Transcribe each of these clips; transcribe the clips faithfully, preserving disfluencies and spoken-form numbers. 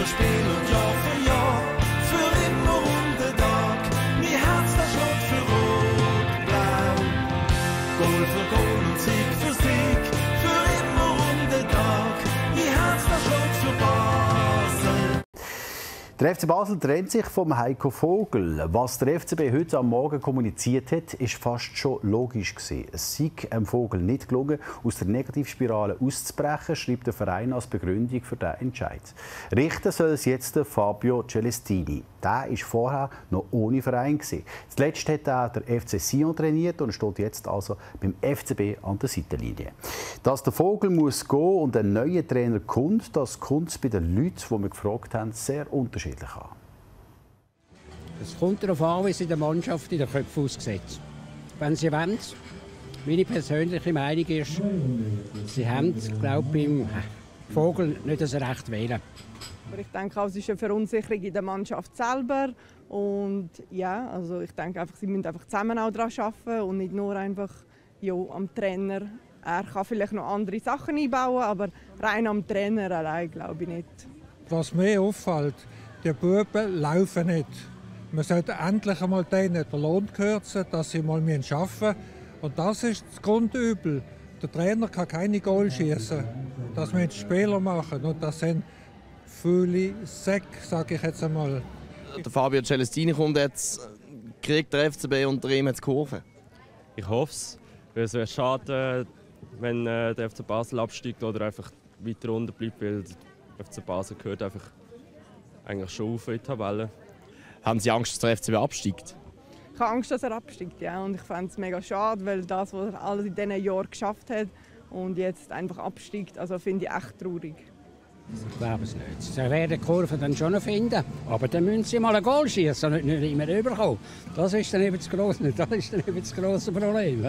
für Spiel und Jahr für Jahr, für immer und den Tag. Mein Herz, das schlägt für Rot-Blau. Goal für Goal und Sieg für Sieg, für immer und den Tag. Mein Herz, das schlägt für Basel. Der F C Basel trennt sich vom Heiko Vogel. Was der F C B heute am Morgen kommuniziert hat, ist fast schon logisch gewesen. Es sei dem Vogel nicht gelungen, aus der Negativspirale auszubrechen, schreibt der Verein als Begründung für den Entscheid. Richten soll es jetzt Fabio Celestini. Der war vorher noch ohne Verein gewesen. Zuletzt hat er der F C Sion trainiert und steht jetzt also beim F C B an der Seitenlinie. Dass der Vogel muss gehen und ein neuer Trainer kommt, das kommt bei den Leuten, die wir gefragt haben, sehr unterschiedlich an. Es kommt darauf an, wie sie der Mannschaft in den Köpfen ausgesetzt. Wenn sie wollen, meine persönliche Meinung ist, sie haben, glaube ich, beim Vogel nicht das Recht wählen. Aber ich denke auch, es ist eine Verunsicherung in der Mannschaft selber. Und ja, also ich denke einfach, sie müssen einfach zusammen auch daran arbeiten und nicht nur einfach ja, am Trainer. Er kann vielleicht noch andere Sachen einbauen, aber rein am Trainer allein glaube ich nicht. Was mir auffällt, die Buben laufen nicht. Man sollte endlich einmal denen den Lohn kürzen, dass sie mal arbeiten müssen. Und das ist das Grundübel. Der Trainer kann keine Goal schießen. Das müssen die Spieler machen. Und das sind viele Säcke, sage ich jetzt einmal. Der Fabio Celestini kommt jetzt, kriegt der F C B unter ihm jetzt Kurve. Ich hoffe es. Es wäre schade, wenn der F C Basel absteigt oder einfach weiter unten bleibt, weil der F C Basel gehört einfach eigentlich schon auf in die Tabelle. Haben Sie Angst, dass der F C B absteigt? Ich habe Angst, dass er absteigt, ja. Und ich fände es mega schade, weil das, was er alles in diesen Jahren geschafft hat und jetzt einfach absteigt, also finde ich echt traurig. Ich glaube es nicht. Sie werden die Kurve dann schon noch finden. Aber dann müssen sie mal ein Goal schießen und nicht immer rüberkommen. Das ist dann eben das grosse, das ist dann eben das grosse Problem.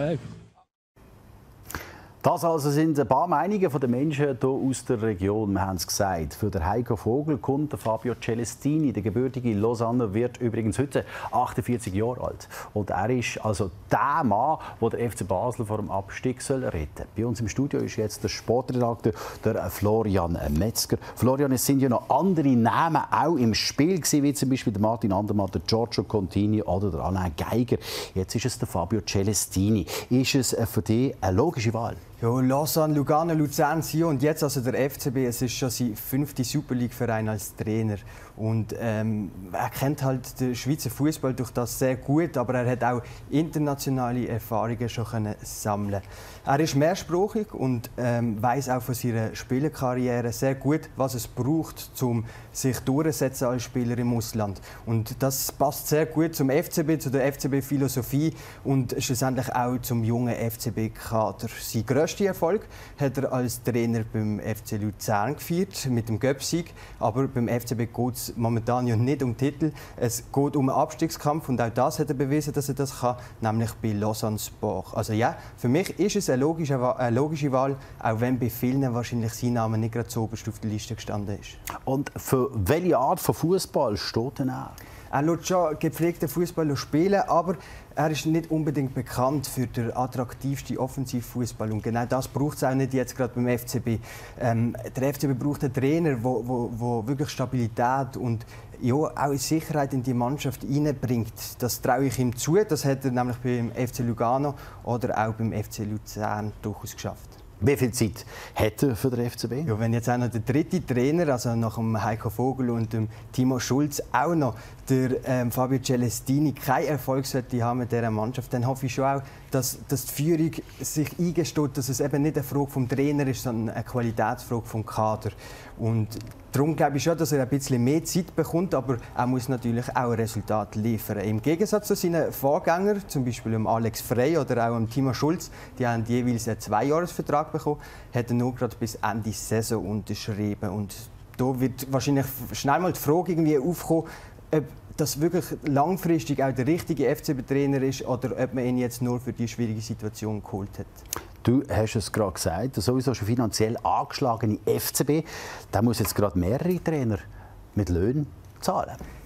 Das also sind ein paar Meinungen der Menschen hier aus der Region. Wir haben es gesagt. Für den Heiko Vogel kommt der Fabio Celestini. Der gebürtige Lausanner wird übrigens heute achtundvierzig Jahre alt. Und er ist also der Mann, der der F C Basel vor dem Abstieg soll retten soll. Bei uns im Studio ist jetzt der Sportredakteur der Florian Metzger. Florian, es sind ja noch andere Namen auch im Spiel gewesen, wie zum Beispiel der Martin Andermatt, der Giorgio Contini oder der Alain Geiger. Jetzt ist es der Fabio Celestini. Ist es für dich eine logische Wahl? Ja, Lausanne, Lugano, Luzern, Sion und jetzt also der F C B. Es ist schon sein fünfter Super League-Verein als Trainer. Und ähm, er kennt halt den Schweizer Fußball durch das sehr gut, aber er hat auch internationale Erfahrungen schon können sammeln. Er ist mehrsprachig und ähm, weiß auch von seiner Spielerkarriere sehr gut, was es braucht, um sich durchzusetzen als Spieler im Ausland. Und das passt sehr gut zum F C B, zu der F C B-Philosophie und schlussendlich auch zum jungen F C B-Kader. Sein grösster Erfolg hat er als Trainer beim F C Luzern gefeiert, mit dem Göpp-Sieg. Aber beim F C B geht es momentan ja nicht um Titel. Es geht um einen Abstiegskampf und auch das hat er bewiesen, dass er das kann, nämlich bei Lausanne Sport. Also ja, für mich ist es eine logische, eine logische Wahl, auch wenn bei vielen wahrscheinlich sein Name nicht gerade so oberst auf der Liste gestanden ist. Und für welche Art von Fußball steht denn er? Er lässt schon gepflegten Fußball spielen, aber er ist nicht unbedingt bekannt für den attraktivsten Offensivfußball. Und genau das braucht es auch nicht jetzt gerade beim F C B. Ähm, der F C B braucht einen Trainer, der wo, wo, wo wirklich Stabilität und ja, auch Sicherheit in die Mannschaft hineinbringt. Das traue ich ihm zu. Das hat er nämlich beim F C Lugano oder auch beim F C Luzern durchaus geschafft. Wie viel Zeit hat er für den F C B? Ja, wenn jetzt auch noch der dritte Trainer, also nach dem Heiko Vogel und dem Timo Schulz, auch noch der ähm, Fabio Celestini keinen Erfolg sollte haben mit dieser Mannschaft, dann hoffe ich schon auch, dass, dass die Führung sich eingesteht, dass es eben nicht eine Frage vom Trainer ist, sondern eine Qualitätsfrage vom Kader. Und darum glaube ich schon, dass er ein bisschen mehr Zeit bekommt, aber er muss natürlich auch ein Resultat liefern. Im Gegensatz zu seinen Vorgängern, zum Beispiel Alex Frey oder auch Timo Schulz, die haben jeweils einen Zweijahresvertrag bekommen, hat er nur gerade bis Ende Saison unterschrieben. Und da wird wahrscheinlich schnell mal die Frage irgendwie aufkommen, ob das wirklich langfristig auch der richtige F C B-Trainer ist oder ob man ihn jetzt nur für die schwierige Situation geholt hat. Du hast es gerade gesagt, der sowieso schon finanziell angeschlagene F C B, der muss jetzt gerade mehrere Trainer mit Löhnen zahlen.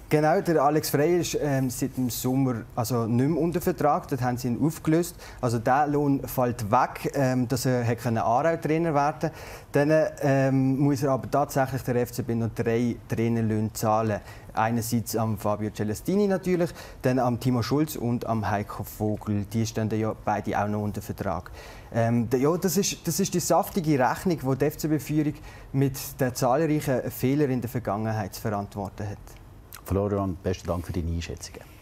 Genau, der Alex Frey ist ähm, seit dem Sommer also nicht mehr unter Vertrag. Dort haben sie ihn aufgelöst. Also der Lohn fällt weg, ähm, dass er Aarau-Trainer werden konnte. Dann ähm, muss er aber tatsächlich der F C B noch drei Trainerlöhne zahlen. Einerseits am Fabio Celestini natürlich, dann am Timo Schulz und am Heiko Vogel. Die stehen ja beide auch noch unter Vertrag. Ähm, ja, das ist, das ist die saftige Rechnung, die die F C B-Führung mit den zahlreichen Fehlern in der Vergangenheit zu verantworten hat. Florian, besten Dank für deine Einschätzungen.